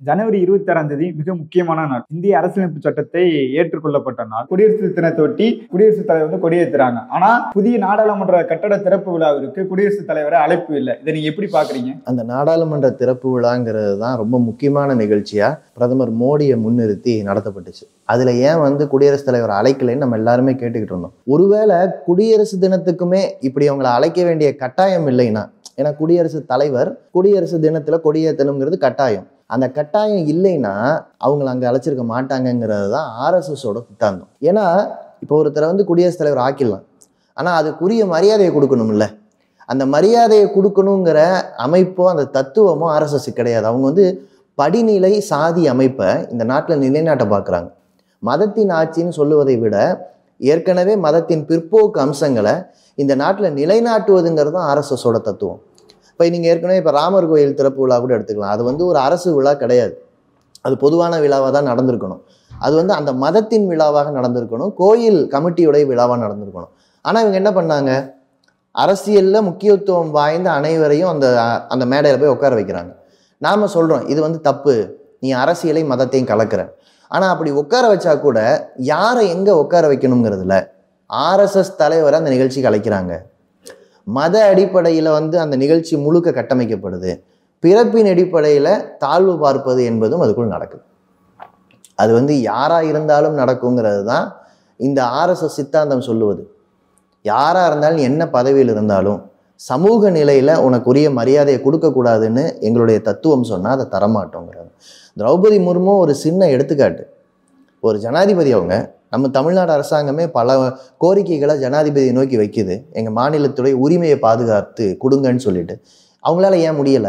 ஜனவரி 26ஆம் தேதி மிக முக்கியமான நாள். இந்திய அரசியலமைப்பு சட்டத்தை ஏற்றுக்கொள்ளப்பட்ட நாள். குடியரசு தினத்தையொட்டி குடியரசுத் தலைவர் கொடியேற்றுறாங்க. ஆனா புதிய நாடாளுமன்ற கட்டட திறப்பு விழாவிற்கு குடியரசுத் தலைவரை அழைப்பு இல்லை. இதை நீங்க எப்படி பாக்குறீங்க? அந்த நாடாளுமன்ற திறப்பு விழாங்கிறது தான் ரொம்ப முக்கியமான நிகழ்ச்சியா பிரதமர் மோடியை முன்னிறுத்தி நடத்தப்பட்டுச்சு. அதுல ஏன் குடியரசுத் தலைவர் அழைக்கலைன்னு நம்ம எல்லாருமே கேட்டுக்கிட்டு இருந்தோம். ஒருவேளை குடியரசு தினத்துக்குமே இப்படி அவங்களை அழைக்க வேண்டிய கட்டாயம் இல்லைன்னா, ஏன்னா குடியரசுத் தலைவர் குடியரசு தினத்துல கொடியேற்றணுங்கிறது கட்டாயம். அந்த கட்டாயம் இல்லைன்னா அவங்களை அங்கே அழைச்சிருக்க மாட்டாங்கங்கிறது தான் ஆர்எஸ்எஸோட சித்தாந்தம். ஏன்னா இப்போ ஒருத்தரை குடியரசுத் தலைவர் ஆக்கிடலாம், ஆனால் அதுக்குரிய மரியாதையை கொடுக்கணும்ல. அந்த மரியாதையை கொடுக்கணுங்கிற அமைப்போ அந்த தத்துவமோ ஆர்எஸ்எஸ் கிடையாது. அவங்க படிநிலை சாதி அமைப்பை இந்த நாட்டில் நிலைநாட்ட பார்க்குறாங்க. மதத்தின் ஆட்சின்னு சொல்லுவதை விட ஏற்கனவே மதத்தின் பிற்போக்கு அம்சங்களை இந்த நாட்டில் நிலைநாட்டுவதுங்கிறது தான் ஆர்எஸ்எஸோட தத்துவம். இப்போ நீங்கள் ஏற்கனவே இப்போ ராமர் கோயில் திறப்பு விழா கூட எடுத்துக்கலாம். அது ஒரு அரசு விழா கிடையாது, அது பொதுவான விழாவாக தான் நடந்திருக்கணும். அது அந்த மதத்தின் விழாவாக நடந்திருக்கணும், கோயில் கமிட்டியுடைய விழாவாக நடந்திருக்கணும். ஆனால் இவங்க என்ன பண்ணாங்க, அரசியலில் முக்கியத்துவம் வாய்ந்த அனைவரையும் அந்த மேடையில் போய் உட்கார வைக்கிறாங்க. நாம் சொல்கிறோம் இது தப்பு, நீ அரசியலை மதத்தையும் கலக்கிற. ஆனால் அப்படி உட்கார வச்சா கூட யாரை எங்கே உட்கார வைக்கணுங்கிறதுல ஆர்எஸ்எஸ் தலைவரை அந்த நிகழ்ச்சிக்கு அழைக்கிறாங்க. மத அடிப்படையில் அந்த நிகழ்ச்சி முழுக்க கட்டமைக்கப்படுது. பிறப்பின் அடிப்படையில் தாழ்வு பார்ப்பது என்பதும் அதுக்குள் நடக்குது. அது யாராக இருந்தாலும் நடக்குங்கிறது தான் இந்த ஆர்எஸ்எஸ் சித்தாந்தம் சொல்லுவது. யாராக இருந்தாலும் என்ன பதவியில் இருந்தாலும் சமூக நிலையில் உனக்குரிய மரியாதையை கொடுக்கக்கூடாதுன்னு எங்களுடைய தத்துவம் சொன்னால் அதை தரமாட்டோங்கிறது. திரௌபதி முர்மு ஒரு சின்ன எடுத்துக்காட்டு. ஒரு ஜனாதிபதி, அவங்க நம்ம தமிழ்நாடு அரசாங்கமே பல கோரிக்கைகளை ஜனாதிபதியை நோக்கி வைக்குது, எங்கள் மாநிலத்துடைய உரிமையை பாதுகாத்து கொடுங்கன்னு சொல்லிட்டு. அவங்களால ஏன் முடியலை?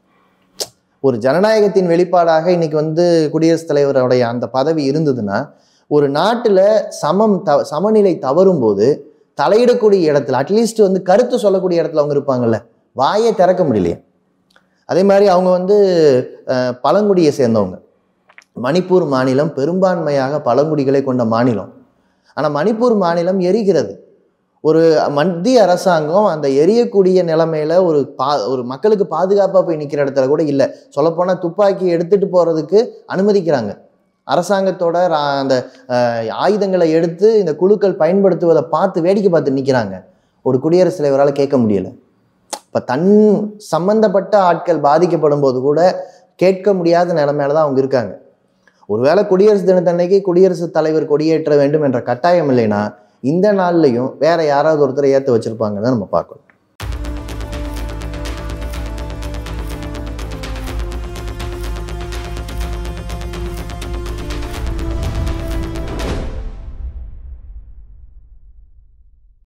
ஒரு ஜனநாயகத்தின் வெளிப்பாடாக இன்னைக்கு குடியரசுத் தலைவருடைய அந்த பதவி இருந்ததுன்னா, ஒரு நாட்டில் சமநிலை தவறும் போது தலையிடக்கூடிய இடத்துல அட்லீஸ்ட் கருத்து சொல்லக்கூடிய இடத்துல அவங்க இருப்பாங்கல்ல, வாயை திறக்க முடியலையே. அதே மாதிரி அவங்க பழங்குடியை சேர்ந்தவங்க. மணிப்பூர் மாநிலம் பெரும்பான்மையாக பழங்குடிகளை கொண்ட மாநிலம். ஆனால் மணிப்பூர் மாநிலம் எரிகிறது. ஒரு மத்திய அரசாங்கம் அந்த எரியக்கூடிய நிலைமையில ஒரு மக்களுக்கு பாதுகாப்பாக போய் நிற்கிற இடத்துல கூட இல்லை. சொல்லப்போனால் துப்பாக்கி எடுத்துட்டு போறதுக்கு அனுமதிக்கிறாங்க. அரசாங்கத்தோட அந்த ஆயுதங்களை எடுத்து இந்த குழுக்கள் பயன்படுத்துவதை பார்த்து வேடிக்கை பார்த்து நிற்கிறாங்க. ஒரு குடியரசுத் தலைவரால் கேட்க முடியலை. இப்போ தன் சம்பந்தப்பட்ட ஆட்கள் பாதிக்கப்படும் போது கூட கேட்க முடியாத நிலைமையில தான் அவங்க இருக்காங்க. ஒருவேளை குடியரசு தினத்தன்னைக்கு குடியரசுத் தலைவர் கொடியேற்ற வேண்டும் என்ற கட்டாயம் இல்லைன்னா இந்த நாள்லையும் வேற யாராவது ஒருத்தரை ஏற்ற வச்சிருப்பாங்கன்னு நம்ம பார்க்கணும்.